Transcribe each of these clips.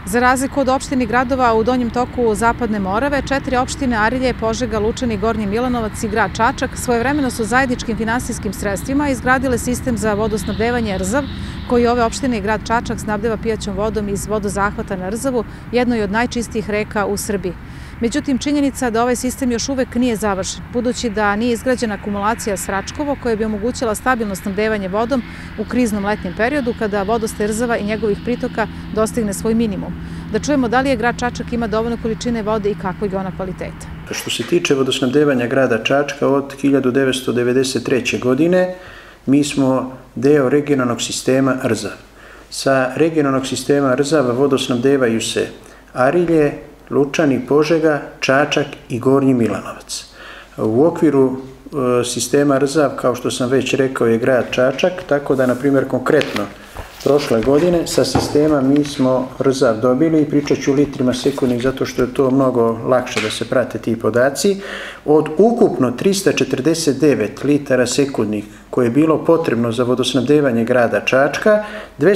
Za razliku od opštine i gradova u donjem toku Zapadne Morave, 4 opštine Arilje, Požega, Lučani, Gornji Milanovac i grad Čačak svojevremeno su zajedničkim finansijskim sredstvima izgradile sistem za vodosnabdevanje Rzav, koji ove opštine i grad Čačak snabdeva pijaćom vodom iz vodozahvata na Rzavu, jednoj od najčistijih reka u Srbiji. Međutim, činjenica da ovaj sistem još uvek nije završen, budući da nije izgrađena akumulacija Svračkovo koja bi omogućila stabilno snabdevanje vodom u kriznom letnjem periodu kada vodostaj Rzava i njegovih pritoka dostigne svoj minimum. Da čujemo da li je grad Čačak ima dovoljno količine vode i kakvog je ona kvaliteta. Što se tiče vodosnabdevanja grada Čačka od 1993. godine, mi smo deo regionalnog sistema Rzav. Sa regionalnog sistema Rzav vodosnabdevaju se Arilje, Lučani, Požega, Čačak i Gornji Milanovac. U okviru sistema Rzav, kao što sam već rekao, je grad Čačak, tako da, na primjer, konkretno prošle godine sa sistema mi smo Rzav dobili, i pričat ću litrima sekundnih zato što je to mnogo lakše da se prate ti podaci, od ukupno 349 litara sekundnih koje je bilo potrebno za vodosnabdevanje grada Čačka,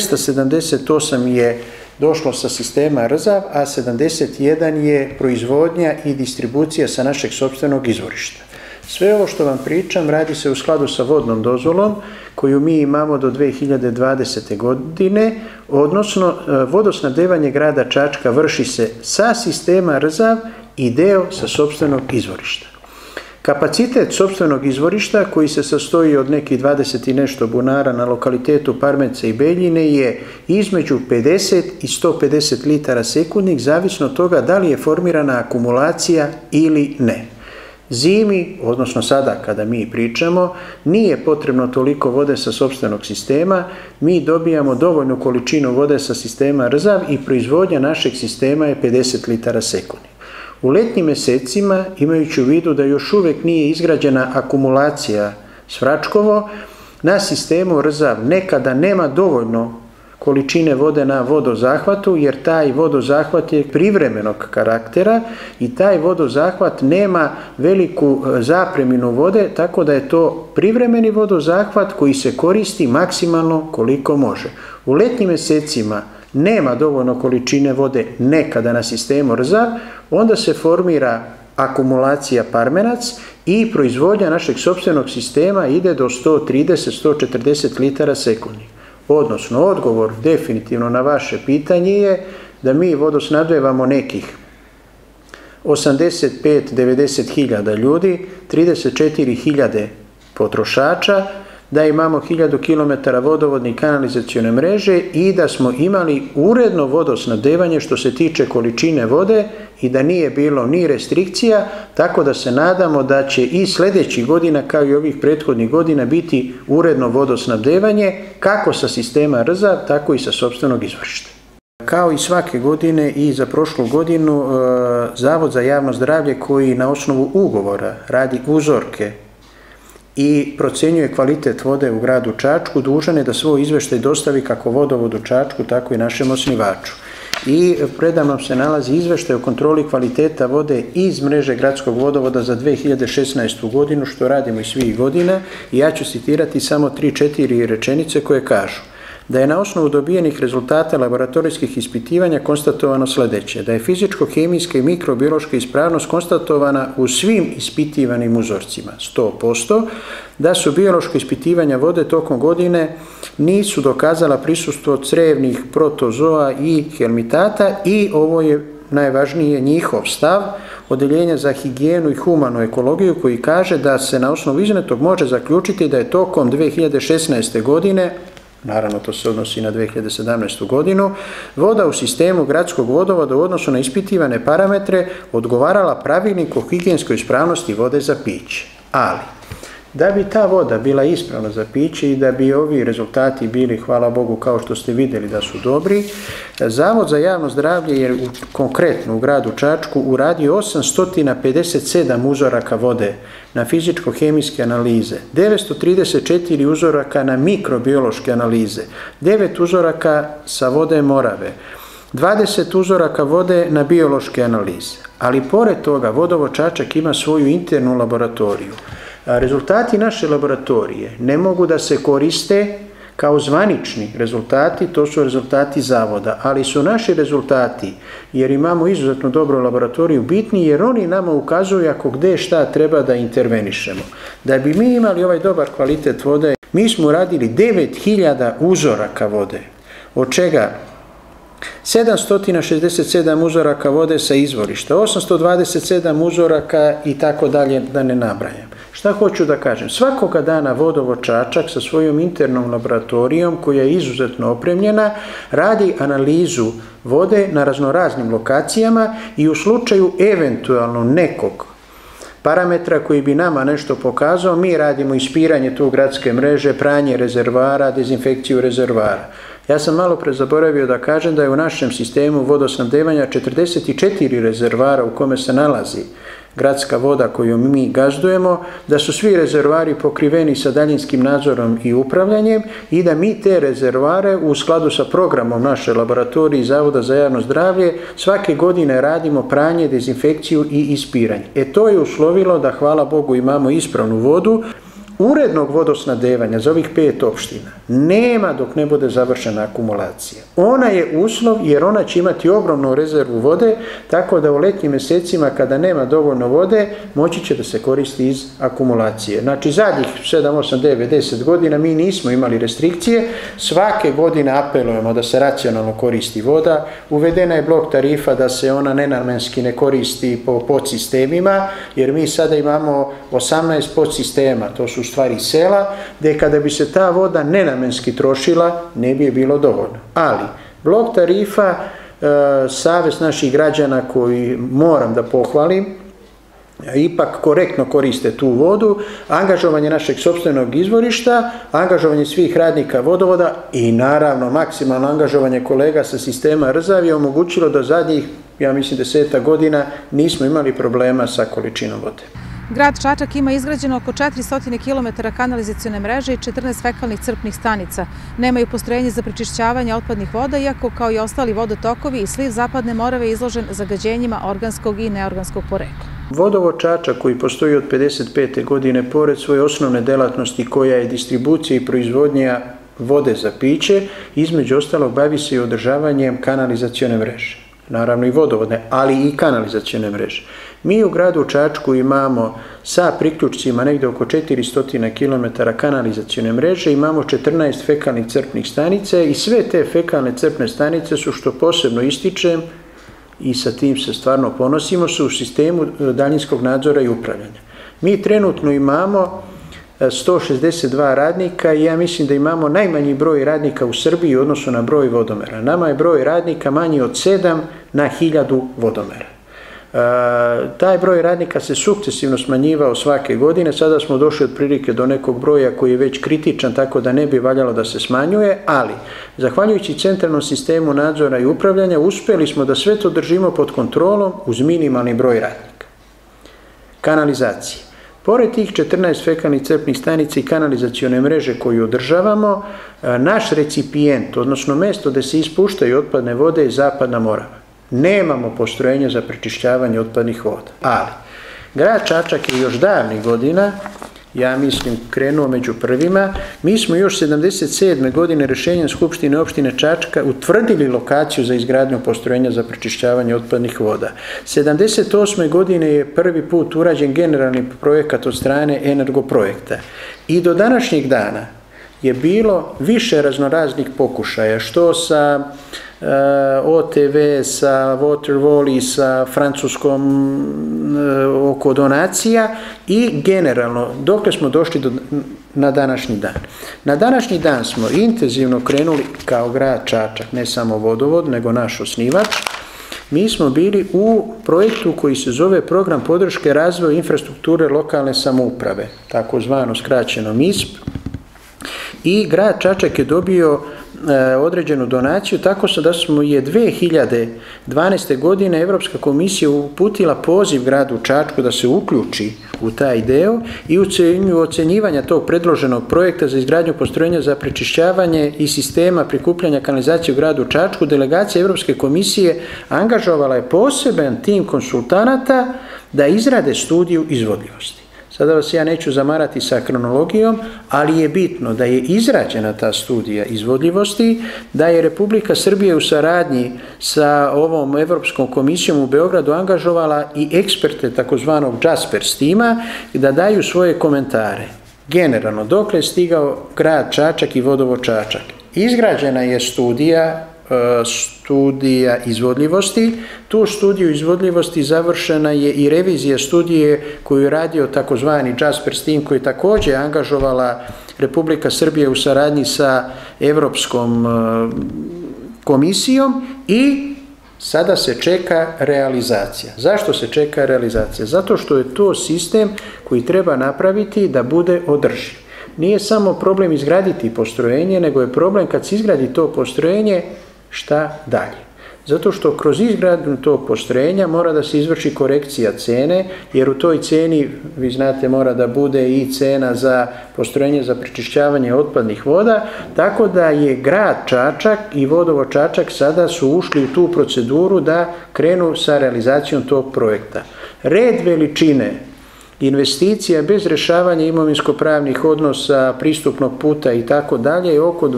278 je došlo sa sistema Rzav, a 71 je proizvodnja i distribucija sa našeg sopstvenog izvorišta. Sve ovo što vam pričam radi se u skladu sa vodnom dozvolom koju mi imamo do 2020. godine, odnosno vodosnabdevanje grada Čačka vrši se sa sistema Rzav i deo sa sopstvenog izvorišta. Kapacitet sopstvenog izvorišta, koji se sastoji od nekih 20 i nešto bunara na lokalitetu Parmence i Beljine, je između 50 i 150 litara sekundnih, zavisno od toga da li je formirana akumulacija ili ne. Zimi, odnosno sada kada mi pričamo, nije potrebno toliko vode sa sopstvenog sistema, mi dobijamo dovoljnu količinu vode sa sistema Rzav i proizvodnja našeg sistema je 50 litara sekundnih. U letnjim mesecima, imajući u vidu da još uvek nije izgrađena akumulacija Svračkovo, na sistemu Rzav nekada nema dovoljno količine vode na vodozahvatu, jer taj vodozahvat je privremenog karaktera i taj vodozahvat nema veliku zapreminu vode, tako da je to privremeni vodozahvat koji se koristi maksimalno koliko može. U letnjim mesecima nema dovoljno količine vode nekada na sistemu Rzav, onda se formira akumulacija Parmenac i proizvodnja našeg sopstvenog sistema ide do 130-140 litara sekundnih. Odnosno, odgovor definitivno na vaše pitanje je da mi vodosnabdevamo nekih 85-90 hiljada ljudi, 34 hiljade potrošača, da imamo 1000 km vodovodne i kanalizacione mreže i da smo imali uredno vodosnabdevanje što se tiče količine vode i da nije bilo ni restrikcija, tako da se nadamo da će i sljedećih godina kao i ovih prethodnih godina biti uredno vodosnabdevanje kako sa sistema Rzav, tako i sa sopstvenog izvorišta. Kao i svake godine i za prošlu godinu, Zavod za javno zdravlje koji na osnovu ugovora radi uzorke i procenjuje kvalitet vode u gradu Čačku, dužan je da svoj izveštaj dostavi kako vodovodu Čačku, tako i našem osnivaču. I predamnom se nalazi izveštaj o kontroli kvaliteta vode iz mreže gradskog vodovoda za 2016. godinu, što radimo i svih godina, i ja ću citirati samo 3-4 rečenice koje kažu da je na osnovu dobijenih rezultata laboratorijskih ispitivanja konstatovano sljedeće: da je fizičko-hemijska i mikrobiološka ispravnost konstatovana u svim ispitivanim uzorcima 100%, da su biološka ispitivanja vode tokom godine nisu dokazala prisustvo crevnih protozoa i helmitata, i ovo je najvažnije njihov stav, Odeljenja za higijenu i humanu ekologiju, koji kaže da se na osnovu iznetog može zaključiti da je tokom 2016. godine, naravno to se odnosi na 2017. godinu, voda u sistemu gradskog vodovoda u odnosu na ispitivane parametre odgovarala pravilniku o higijenskoj ispravnosti vode za piće. Ali, da bi ta voda bila ispravna za piće i da bi ovi rezultati bili, hvala Bogu, kao što ste vidjeli da su dobri, Zavod za javno zdravlje je konkretno u gradu Čačku uradio 857 uzoraka vode na fizičko-hemijske analize, 934 uzoraka na mikrobiološke analize, 9 uzoraka sa vode Morave, 20 uzoraka vode na biološke analize. Ali pored toga vodovod Čačak ima svoju internu laboratoriju. Rezultati naše laboratorije ne mogu da se koriste Kao zvanični rezultati, to su rezultati zavoda, ali su naši rezultati, jer imamo izuzetno dobru laboratoriju, bitni jer oni nama ukazuju ako gde šta treba da intervenišemo. Da bi mi imali ovaj dobar kvalitet vode, mi smo uradili 9000 uzoraka vode, od čega 767 uzoraka vode sa izvorišta, 827 uzoraka i tako dalje, da ne nabrajam. Šta hoću da kažem? Svakoga dana vodovod Čačak sa svojom internom laboratorijom, koja je izuzetno opremljena, radi analizu vode na raznoraznim lokacijama i u slučaju eventualno nekog parametra koji bi nama nešto pokazao, mi radimo ispiranje tu gradske mreže, pranje rezervara, dezinfekciju rezervara. Ja sam malo pre zaboravio da kažem da je u našem sistemu vodosnabdevanja 44 rezervara u kome se nalazi gradska voda koju mi gazdujemo, da su svi rezervari pokriveni sa daljinskim nadzorom i upravljanjem i da mi te rezervare u skladu sa programom naše laboratorije i Zavoda za javno zdravlje svake godine radimo pranje, dezinfekciju i ispiranje. To je uslovilo da, hvala Bogu, imamo ispravnu vodu. Urednog vodosnabdevanja za ovih 5 opština nema dok ne bude završena akumulacija. Ona je uslov jer ona će imati ogromnu rezervu vode, tako da u letnjim mesecima kada nema dovoljno vode moći će da se koristi iz akumulacije. Znači zadnjih 7, 8, 9, 10 godina mi nismo imali restrikcije, svake godine apelujemo da se racionalno koristi voda, uvedena je blok tarifa da se ona nenamenski ne koristi po podsistemima, jer mi sada imamo 18 podsistema, to su stvari sela, gde kada bi se ta voda nenamenski trošila, ne bi je bilo dovoljno. Ali, blok tarifa, savez naših građana koji moram da pohvalim, ipak korektno koriste tu vodu, angažovanje našeg sopstvenog izvorišta, angažovanje svih radnika vodovoda i naravno maksimalno angažovanje kolega sa sistema Rzav je omogućilo da zadnjih, ja mislim, 10 godina nismo imali problema sa količinom vode. Grad Čačak ima izgrađeno oko 400 km kanalizacione mreže i 14 fekalnih crpnih stanica. Nemaju postrojenje za prečišćavanje otpadnih voda, iako kao i ostali vodotokovi i sliv Zapadne Morave izložen zagađenjima organskog i neorganskog porekla. Vodovod Čačak, koji postoji od 55. godine, pored svoje osnovne delatnosti koja je distribucija i proizvodnja vode za piće, između ostalog bavi se i održavanjem kanalizacione mreže. Naravno i vodovodne, ali i kanalizacione mreže. Mi u gradu Čačku imamo sa priključcima negde oko 400 km kanalizacione mreže, imamo 14 fekalnih crpnih stanica i sve te fekalne crpne stanice su, što posebno ističem i sa tim se stvarno ponosimo, su u sistemu daljinskog nadzora i upravljanja. Mi trenutno imamo 162 radnika i ja mislim da imamo najmanji broj radnika u Srbiji u odnosu na broj vodomera. Nama je broj radnika manji od 7 na 1000 vodomera. Taj broj radnika se sukcesivno smanjivao svake godine, sada smo došli otprilike do nekog broja koji je već kritičan, tako da ne bi valjalo da se smanjuje, ali zahvaljujući centralnom sistemu nadzora i upravljanja uspeli smo da sve to držimo pod kontrolom uz minimalni broj radnika. Kanalizacija. Pored tih 14 fekalnih crpnih stanica i kanalizacione mreže koju održavamo, naš recipijent, odnosno mesto gde se ispuštaju otpadne vode, je Zapadna Morava. Nemamo postrojenje za prečišćavanje otpadnih voda, ali grad Čačak je još davnih godina, ja mislim, krenuo među prvima. Mi smo još 77. godine rešenjem Skupštine opštine Čačka utvrdili lokaciju za izgradnju postrojenja za prečišćavanje otpadnih voda. 78. godine je prvi put urađen generalni projekat od strane Energoprojekta i do današnjeg dana je bilo više raznoraznih pokušaja, što sa OTV, sa Watervoli, sa Francuskom oko donacija i generalno dokle smo došli na današnji dan. Na današnji dan smo intenzivno krenuli kao grad Čačak, ne samo vodovod, nego naš osnivač. Mi smo bili u projektu koji se zove Program podrške razvoja infrastrukture lokalne samouprave, takozvano skraćeno MISP, i grad Čačak je dobio određenu donaciju, tako da smo je 2012. godine Evropska komisija uputila poziv gradu Čačku da se uključi u taj deo i u cilju ocenjivanja tog predloženog projekta za izgradnju postrojenja za prečišćavanje i sistema prikupljanja kanalizacije u gradu Čačku, delegacija Evropske komisije angažovala je poseban tim konsultanata da izrade studiju izvodljivosti. Sada vas ja neću zamarati sa kronologijom, ali je bitno da je izrađena ta studija izvodljivosti, da je Republika Srbija u saradnji sa ovom Evropskom komisijom u Beogradu angažovala i eksperte takozvanog Jaspers tima da daju svoje komentare. Generalno, dokle je stigao grad Čačak i vodovod Čačak. Izgrađena je studija izvodljivosti. Tu studiju izvodljivosti završena je i revizija studije koju je radio takozvani Jaspers tim, koji je također angažovala Republika Srbija u saradnji sa Evropskom komisijom i sada se čeka realizacija. Zašto se čeka realizacija? Zato što je to sistem koji treba napraviti da bude održiv. Nije samo problem izgraditi postrojenje, nego je problem kad se izgradi to postrojenje, šta dalje. Zato što kroz izgradnju tog postrojenja mora da se izvrši korekcija cene, jer u toj ceni, vi znate, mora da bude i cena za postrojenje za prečišćavanje otpadnih voda, tako da je grad Čačak i vodovod Čačak sada su ušli u tu proceduru da krenu sa realizacijom tog projekta. Red veličine investicija bez rješavanja imovinsko-pravnih odnosa, pristupnog puta i tako dalje je oko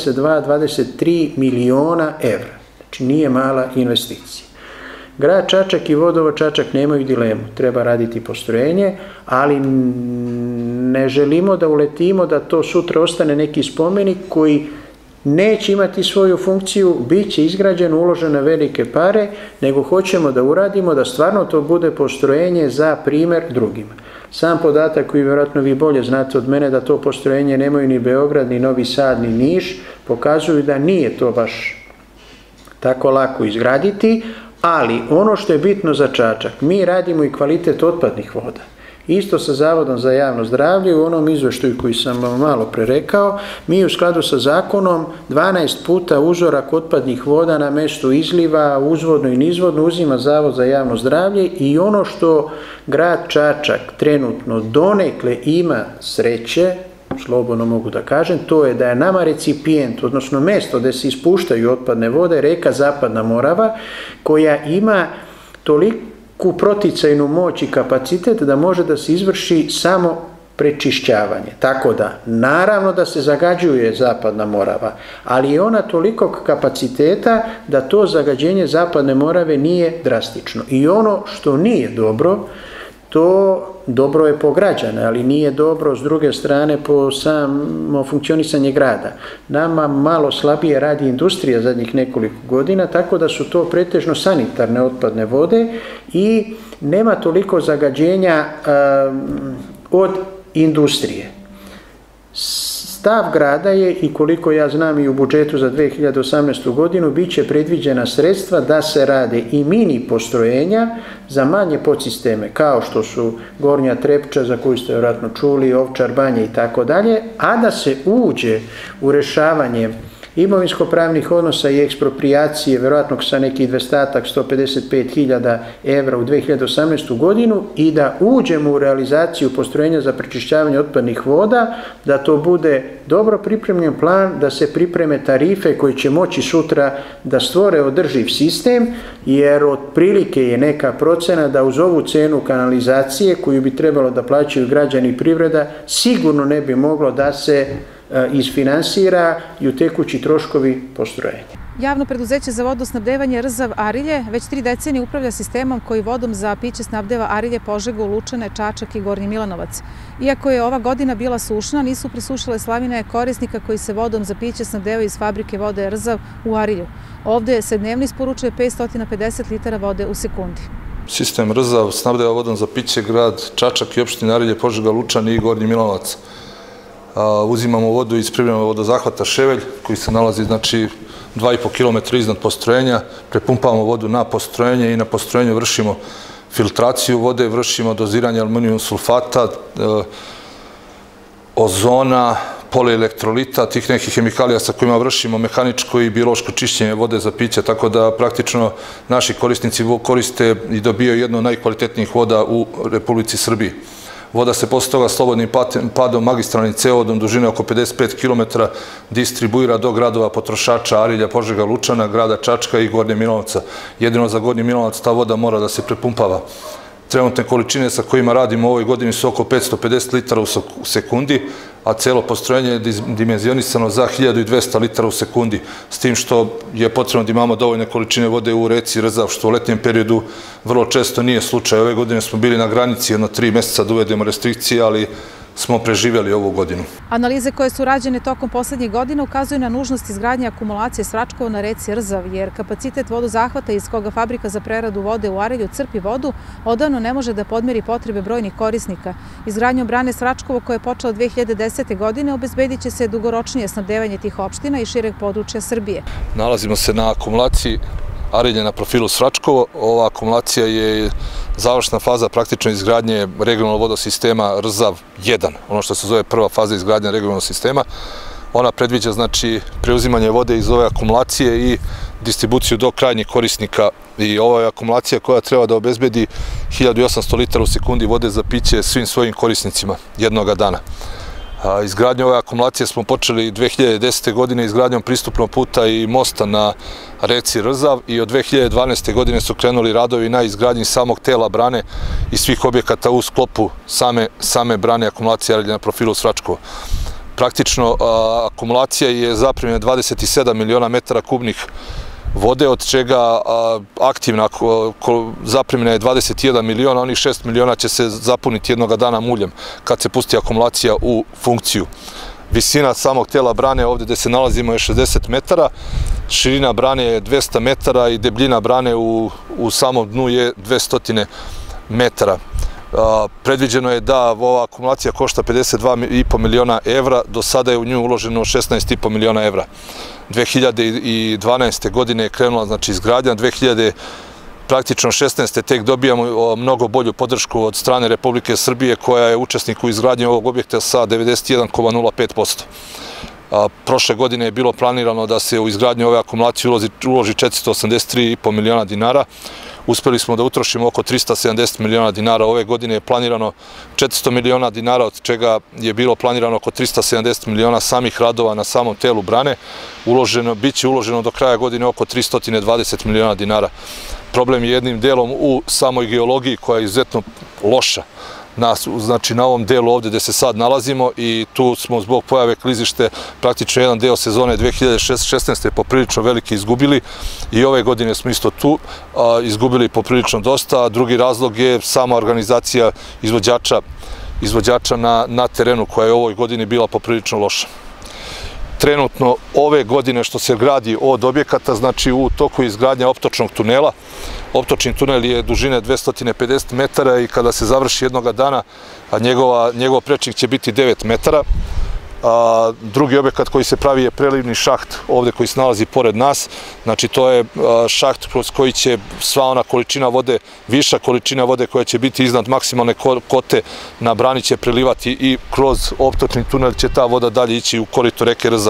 22-23 miliona evra. Znači nije mala investicija. Grad Čačak i vodovod Čačak nemaju dilemu, treba raditi postrojenje, ali ne želimo da uletimo da to sutra ostane neki spomenik koji neće imati svoju funkciju, bit će izgrađeno, uložene velike pare, nego hoćemo da uradimo da stvarno to bude postrojenje za primjer drugima. Sam podatak koji vjerojatno vi bolje znate od mene da to postrojenje nemaju ni Beograd, ni Novi Sad, ni Niš, pokazuju da nije to baš tako lako izgraditi, ali ono što je bitno za Čačak, mi radimo i kvalitet otpadnih voda. Isto sa Zavodom za javno zdravlje, u onom izveštaju koji sam vam malo pre rekao, mi u skladu sa zakonom 12 puta uzorak otpadnih voda na mestu izliva, uzvodno i nizvodno uzima Zavod za javno zdravlje i ono što grad Čačak trenutno donekle ima sreće, slobodno mogu da kažem, to je da je nama recipijent, odnosno mesto gde se ispuštaju otpadne vode, reka Zapadna Morava, koja ima toliku proticajnu moć i kapacitet da može da se izvrši samo prečišćavanje. Tako da, naravno da se zagađuje Zapadna Morava, ali je ona tolikog kapaciteta da to zagađenje Zapadne Morave nije drastično. I ono što nije dobro, to dobro je po građane, ali nije dobro s druge strane po samo funkcionisanje grada. Nama malo slabije radi industrija zadnjih nekoliko godina, tako da su to pretežno sanitarne otpadne vode i nema toliko zagađenja od industrije. Stav grada je, i koliko ja znam i u budžetu za 2018. godinu, bit će predviđena sredstva da se rade i mini postrojenja za manje podsisteme, kao što su Gornja Trepča, za koju ste vjerojatno čuli, Ovčar Banja i tako dalje, a da se uđe u rešavanje imovinsko-pravnih odnosa i ekspropriacije, vjerojatno sa nekih 200-155.000 evra u 2018. godinu i da uđemo u realizaciju postrojenja za prečišćavanje otpadnih voda, da to bude dobro pripremljen plan, da se pripreme tarife koje će moći sutra da stvore održiv sistem, jer otprilike je neka procena da uz ovu cenu kanalizacije koju bi trebalo da plaćaju građani i privreda, sigurno ne bi moglo da se isfinansira i u tekući troškovi postrojenja. Javno preduzeće za vodosnabdevanje Rzav Arilje već 3 decenije upravlja sistemom koji vodom za piće snabdeva Arilje, Požegu, Lučane, Čačak i Gornji Milanovac. Iako je ova godina bila sušna, nisu prisušile slavine korisnika koji se vodom za piće snabdevaju iz fabrike vode Rzav u Arilju. Ovde se dnevno isporučuje 550 litara vode u sekundi. Sistem Rzav snabdeva vodom za piće grad Čačak i opštine Arilje, Požega, Lučane i Gornji Milanovac. Uzimamo vodu iz privremenog vodozahvata Ševelj, koji se nalazi 2,5 km iznad postrojenja, prepumpavamo vodu na postrojenje i na postrojenju vršimo filtraciju vode, vršimo doziranje aluminijum sulfata, ozona, polielektrolita, tih nekih hemikalija sa kojima vršimo mehaničko i biološko čišćenje vode za piće, tako da praktično naši korisnici koriste i dobijaju jednu od najkvalitetnijih voda u Republici Srbiji. Voda se posle toga slobodnim padom magistralnim cevodom dužine oko 55 km distribuira do gradova potrošača Arilja, Požega, Lučana, grada Čačka i Gornje Milanovca. Jedino za Gornji Milanovac ta voda mora da se prepumpava. Trenutne količine sa kojima radimo u ovoj godini su oko 550 litara u sekundi, a celo postrojenje je dimenzionisano za 1200 litara u sekundi, s tim što je potrebno da imamo dovoljne količine vode u reci Rzav, što u letnjem periodu vrlo često nije slučaj. Ove godine smo bili na granici jedno 3 meseca da uvedemo restrikcije, ali smo preživjeli ovu godinu. Analize koje su rađene tokom poslednjih godina ukazuju na nužnost izgradnje akumulacije Svračkovo na reci Rzav, jer kapacitet vodozahvata iz koga fabrika za preradu vode u Arilju crpi vodu odavno ne može da podmiri potrebe brojnih korisnika. Izgradnjom brane Svračkovo, koja je počela 2010. godine, obezbedit će se dugoročnije snabdevanje tih opština i šireg područja Srbije. Nalazimo se na akumulaciji Arilje na profilu Svračkovo. Ova akumulacija je završna faza praktično izgradnje regionalnog vodosistema Rzav 1, ono što se zove prva faza izgradnje regionalnog sistema. Ona predviđa znači preuzimanje vode iz ove akumulacije i distribuciju do krajnjih korisnika. I ova je akumulacija koja treba da obezbedi 1800 litara u sekundi vode za piće svim svojim korisnicima jednoga dana. Izgradnju ove akumulacije smo počeli 2010. godine izgradnjom pristupnog puta i mosta na reci Rzav i od 2012. godine su krenuli radovi na izgradnji samog tela brane i svih objekata u sklopu same brane akumulacije Arilje na profilu Svračkovo. Praktično akumulacija je zaprimljena 27 miliona metara kubnih vode, od čega aktivna zaprimljena je 21 miliona, onih 6 miliona će se zapuniti jednoga dana muljem kad se pusti akumulacija u funkciju. Visina samog tela brane ovdje gdje se nalazimo je 60 metara, širina brane je 200 metara i debljina brane u samom dnu je 200 metara. Predviđeno je da ova akumulacija košta 52,5 miliona evra, do sada je u nju uloženo 16,5 miliona evra. 2012. godine je krenula znači izgradnja, 2016. tek dobijamo mnogo bolju podršku od strane Republike Srbije, koja je učesnik u izgradnji ovog objekta sa 91,05%. Prošle godine je bilo planirano da se u izgradnju ove akumulacije uloži 483,5 miliona dinara. Uspeli smo da utrošimo oko 370 miliona dinara. Ove godine je planirano 400 miliona dinara, od čega je bilo planirano oko 370 miliona samih radova na samom telu brane. Biće uloženo do kraja godine oko 320 miliona dinara. Problem je jednim delom u samoj geologiji, koja je izuzetno loša. Znači na ovom delu ovdje gdje se sad nalazimo, i tu smo zbog pojave klizište praktično jedan deo sezone 2016. poprilično veliki izgubili, i ove godine smo isto tu izgubili poprilično dosta, a drugi razlog je sama organizacija izvođača na terenu, koja je u ovoj godini bila poprilično loša. Trenutno ove godine što se gradi od objekata, znači u toku izgradnja optočnog tunela. Optočni tunel je dužine 250 metara i kada se završi jednoga dana, njegov prečnik će biti 9 metara. Drugi objekat koji se pravi je prelivni šaht ovdje koji se nalazi pored nas. Znači to je šaht kroz koji će sva ona količina vode, viša količina vode koja će biti iznad maksimalne kote na brani će prelivati i kroz optočni tunel će ta voda dalje ići u korito reke Rzav.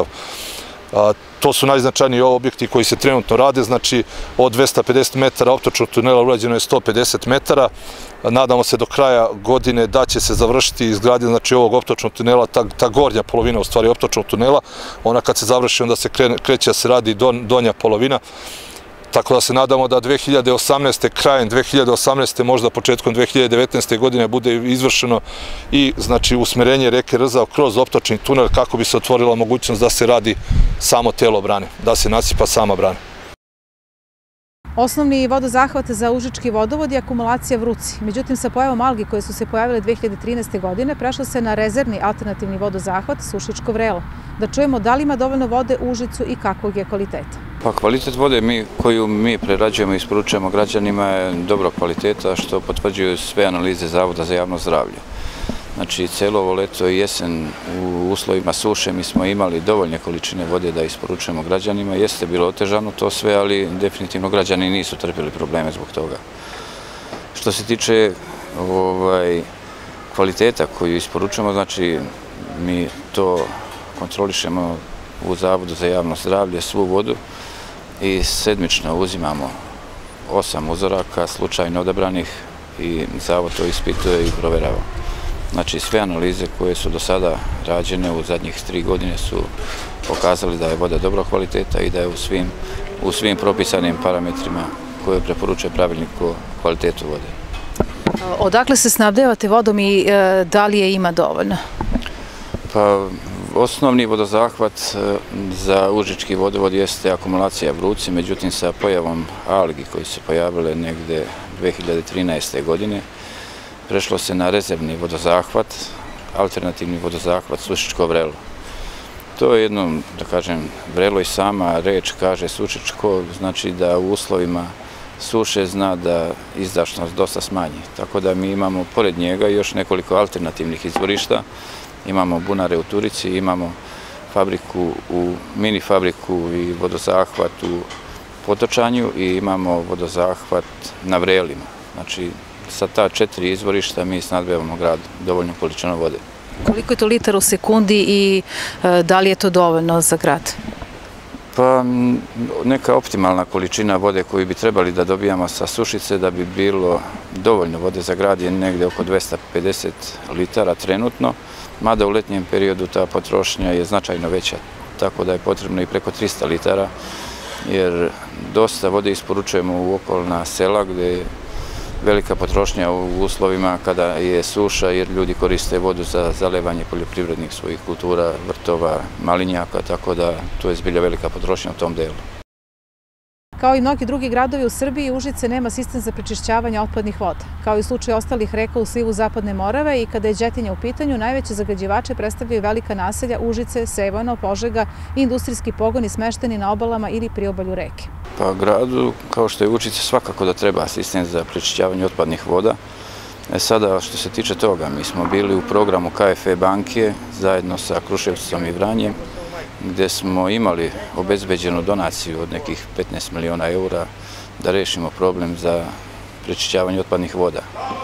To su najznačajniji objekti koji se trenutno rade, znači od 250 metara optočnog tunela urađeno je 150 metara. Nadamo se do kraja godine da će se završiti izgradnja znači ovog optočnog tunela, ta gornja polovina u stvari optočnog tunela. Ona kad se završi onda se kreće da se radi donja polovina. Tako da se nadamo da krajem 2018. možda početkom 2019. godine bude izvršeno i znači usmerenje reke Rzav kroz optočni tunel, kako bi se otvorila mogućnost da se radi samo telo brane, da se nasipa sama brana. Osnovni vodozahvat za Užički vodovod je akumulacija Vruci. Međutim, sa pojavom algi koje su se pojavile 2013. godine, prešlo se na rezervni alternativni vodozahvat Sušičko Vrelo. Da čujemo da li ima dovoljno vode u Užicu i kakvog je kvaliteta. Pa kvalitet vode koju mi prerađujemo i isporučujemo građanima je dobro kvaliteta, što potvrđuju sve analize Zavoda za javno zdravlje. Znači, celo ovo leto i jesen u uslovima suše mi smo imali dovoljne količine vode da isporučujemo građanima. Jeste bilo otežano to sve, ali definitivno građani nisu trpili probleme zbog toga. Što se tiče kvaliteta koju isporučujemo, znači mi to kontrolišemo u Zavodu za javno zdravlje, svu vodu, i sedmično uzimamo 8 uzoraka slučajno odabranih i Zavod to ispituje i proverava. Znači, sve analize koje su do sada rađene u zadnjih 3 godine su pokazali da je voda dobro kvaliteta i da je u svim propisanim parametrima koje preporučuje pravilnik o kvalitetu vode. Odakle se snabdevate vodom i da li je ima dovoljno? Pa, osnovni vodozahvat za Užički vodovod jeste akumulacija Vruci, međutim sa pojavom algi koji se pojavile negde 2013. godine prešlo se na rezervni vodozahvat, alternativni vodozahvat Sušičko vrelo. To je jedno, da kažem, vrelo i sama reč kaže Sušičko, znači da u uslovima suše zna da izdašnost dosta smanji. Tako da mi imamo pored njega još nekoliko alternativnih izvorišta. Imamo bunare u Turici, imamo mini fabriku i vodozahvat u Potočanju i imamo vodozahvat na Vrelima. Znači, sa ta 4 izvorišta mi snabdevamo grad dovoljnu količinu vode. Koliko je to litara u sekundi i da li je to dovoljno za grad? Pa neka optimalna količina vode koju bi trebali da dobijamo sa Sušice da bi bilo dovoljno vode za grad je negde oko 250 litara trenutno, mada u letnjem periodu ta potrošnja je značajno veća, tako da je potrebno i preko 300 litara, jer dosta vode isporučujemo u okolna sela gde je velika potrošnja u uslovima kada je suša, jer ljudi koriste vodu za zalevanje poljoprivrednih svojih kultura, vrtova, malinjaka, tako da to je zbilja velika potrošnja u tom delu. Kao i mnogi drugi gradovi u Srbiji, Užice nema sistem za prečišćavanje otpadnih voda. Kao i slučaj ostalih reka u slivu Zapadne Morave i kada je Đetinje u pitanju, najveće zagađivače predstavljaju velika naselja Užice, Sevojno, Požega i industrijski pogoni smešteni na obalama ili priobalju reke. Pa gradu, kao što je Užice, svakako da treba sistem za prečišćavanje otpadnih voda. Sada, što se tiče toga, mi smo bili u programu KFE banke zajedno sa Kruševcom i Vranjem, gde smo imali obezbeđenu donaciju od nekih 15 miliona eura da rešimo problem za prečišćavanje otpadnih voda.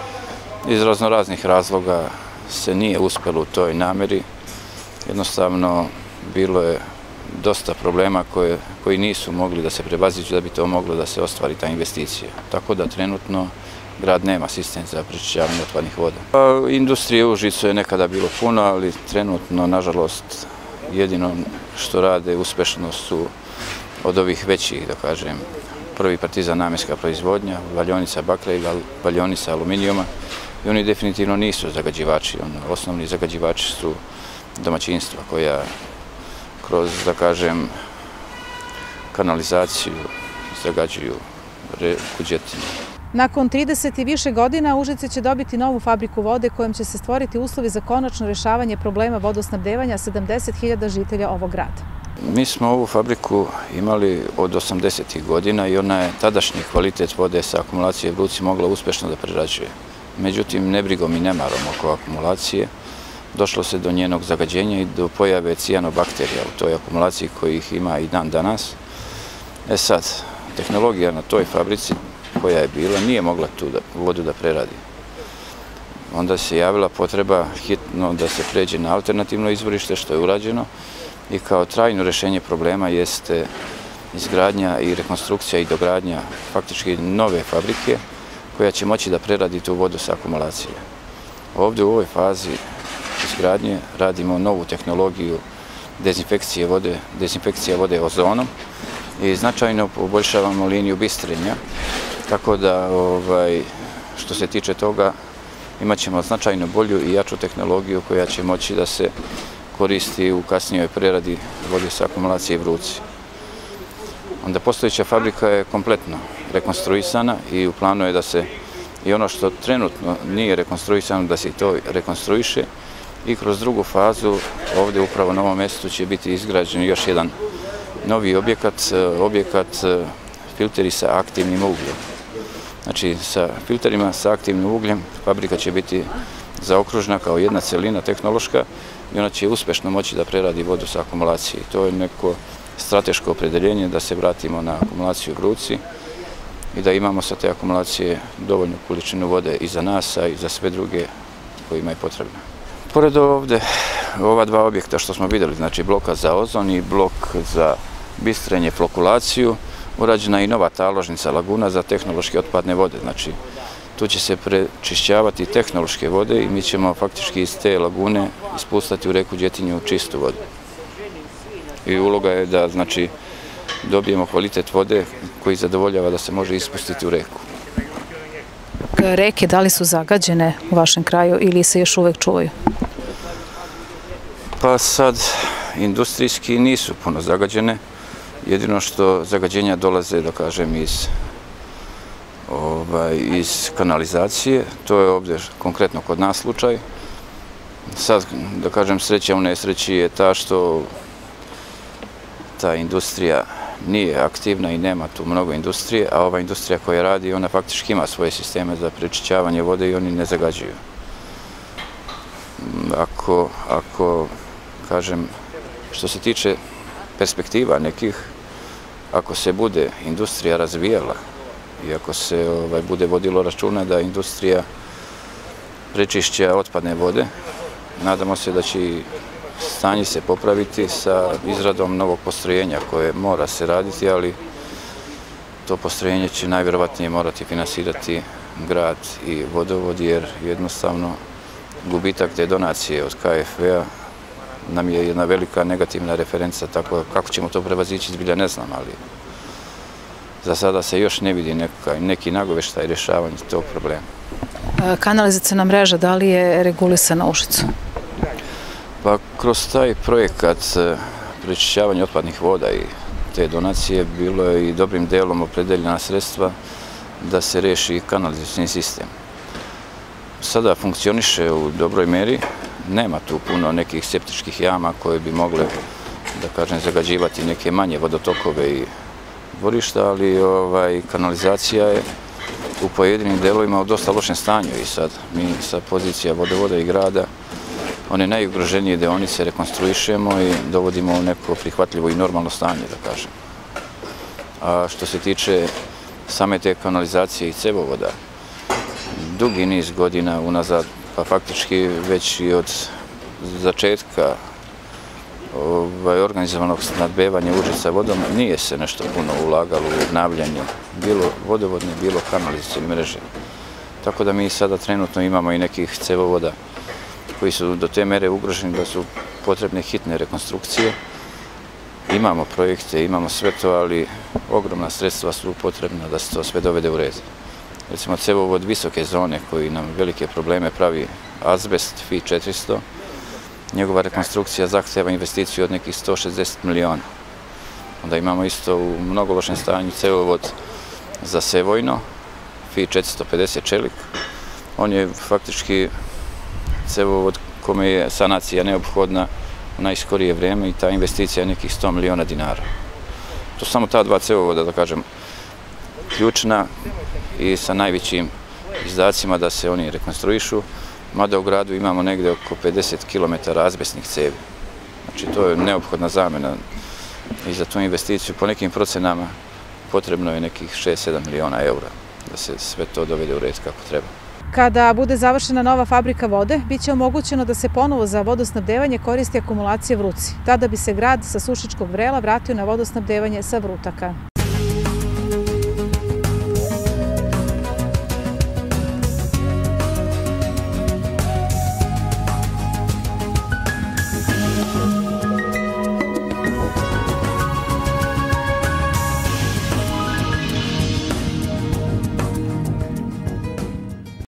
Iz raznoraznih razloga se nije uspelo u toj nameri. Jednostavno, bilo je dosta problema koji nisu mogli da se prevaziđu da bi to moglo da se ostvari ta investicija. Tako da trenutno grad nema sistem za prečišćavanje otpadnih voda. Industrije u Užicu je nekada bilo puno, ali trenutno, nažalost, jedino što rade uspešno su od ovih većih, da kažem, Prvi Partizan namenska proizvodnja, valjonica bakra i valjonica aluminijuma, i oni definitivno nisu zagađivači. Osnovni zagađivači su domaćinstva koja kroz, da kažem, kanalizaciju zagađuju reku Đetinu. Nakon 30 i više godina Užice će dobiti novu fabriku vode kojom će se stvoriti uslovi za konačno rešavanje problema vodosnabdevanja 70.000 žitelja ovog grada. Mi smo ovu fabriku imali od 80. godina i ona je tadašnji kvalitet vode sa akumulacije Vruci mogla uspešno da prerađuje. Međutim, nebrigom i nemarom oko akumulacije došlo se do njenog zagađenja i do pojave cijanobakterija u toj akumulaciji kojih ima i dan danas. Sad, tehnologija na toj fabrici koja je bila nije mogla tu vodu da preradi. Onda se javila potreba hitno da se pređe na alternativno izvorište, što je urađeno, i kao trajno rešenje problema jeste izgradnja i rekonstrukcija i dogradnja faktički nove fabrike koja će moći da preradi tu vodu sa akumulacije. Ovde u ovoj fazi izgradnje radimo novu tehnologiju dezinfekcije vode ozonom i značajno poboljšavamo liniju bistrenja, tako da što se tiče toga imat ćemo značajno bolju i jaču tehnologiju koja će moći da se koristi u kasnijoj preradi vode sa akumulacije Vruci. Onda postojeća fabrika je kompletno rekonstruisana i u planu je da se i ono što trenutno nije rekonstruisano da se i to rekonstruiše i kroz drugu fazu ovde upravo na ovom mestu će biti izgrađen još jedan novi objekat filteri sa aktivnim ugljem. Znači, sa filterima sa aktivnim ugljem fabrika će biti zaokružena kao jedna celina tehnološka i ona će uspešno moći da preradi vodu sa akumulacije. To je neko strateško opredeljenje da se vratimo na akumulaciju Vruci i da imamo sa te akumulacije dovoljnu količinu vode i za nas, a i za sve druge kojima je potrebno. Pored ovde, ova dva objekta što smo videli, znači bloka za ozon i blok za bistrenje, flokulaciju, urađena je i nova taložnica laguna za tehnološke otpadne vode. Znači, tu će se prečišćavati tehnološke vode i mi ćemo faktički iz te lagune ispustati u reku Đetinju čistu vodu. I uloga je da, znači, dobijemo kvalitet vode koji zadovoljava da se može ispustiti u reku. Reke, da li su zagađene u vašem kraju ili se još uvek čuvaju? Pa sad, industrijski nisu puno zagađene. Jedino što zagađenja dolaze, da kažem, iz kanalizacije. To je ovdje konkretno kod nas slučaj. Sad, da kažem, sreća u nesreći je ta što ta industrija nije aktivna i nema tu mnogo industrije, a ova industrija koja radi, ona faktički ima svoje sisteme za prečišćavanje vode i oni ne zagađuju. Ako kažem, što se tiče perspektiva nekih, ako se bude industrija razvijala i ako se bude vodilo računa da industrija prečišća otpadne vode, nadamo se da će stanje se popraviti sa izradom novog postrojenja koje mora se raditi, ali to postrojenje će najvjerovatnije morati finansirati grad i vodovod, jer jednostavno gubitak te donacije od KfW-a nam je jedna velika negativna referenca, tako kako ćemo to prevazići, zbilja ne znam, ali za sada se još ne vidi neki nagoveštaj rješavanja tog problema. Kanalizacijna mreža, da li je regulisana u Užicu? Pa kroz taj projekat prečišćavanja otpadnih voda i te donacije bilo je i dobrim delom opredeljena sredstva da se reši kanalizacijni sistem. Sada funkcioniše u dobroj meri, nema tu puno nekih septičkih jama koje bi mogle, da kažem, zagađivati neke manje vodotokove i dvorišta, ali kanalizacija je u pojedinim delovima u dosta lošem stanju i sad mi sa pozicija vodovoda i grada one najugroženije deonice rekonstruišemo i dovodimo u neko prihvatljivo i normalno stanje, da kažem. A što se tiče same te kanalizacije i cevovoda, dugi niz godina unazad, pa faktički već i od začetka organizovanog snabdevanja Užica vodom nije se nešto puno ulagalo u obnavljanje bilo vodovodne, bilo kanalizacijne mreže. Tako da mi sada trenutno imamo i nekih cevovoda koji su do te mere ugroženi da su potrebne hitne rekonstrukcije. Imamo projekte, imamo sve to, ali ogromna sredstva su potrebna da se to sve dovede u red. Recimo cevovod visoke zone koji nam velike probleme pravi azbest Fi 400, njegova rekonstrukcija zahteva investiciju od nekih 160 miliona. Onda imamo isto u mnogo lošem stanju cevovod za Sevojno, Fi 450 čelik. On je faktički cevovod kome je sanacija neophodna u najskorije vrijeme i ta investicija je nekih 100 miliona dinara. To su samo ta dva cevovoda, da kažem, ključna i sa najvećim izdacima da se oni rekonstruišu, mada u gradu imamo negde oko 50 km azbestnih cevi. Znači, to je neophodna zamena i za tu investiciju po nekim procenama potrebno je nekih 6-7 miliona eura da se sve to dovede u red kako treba. Kada bude završena nova fabrika vode, bit će omogućeno da se ponovo za vodosnabdevanje koristi akumulacija Vruci. Tada bi se grad sa Sušičkog Vrela vratio na vodosnabdevanje sa Vrutaka.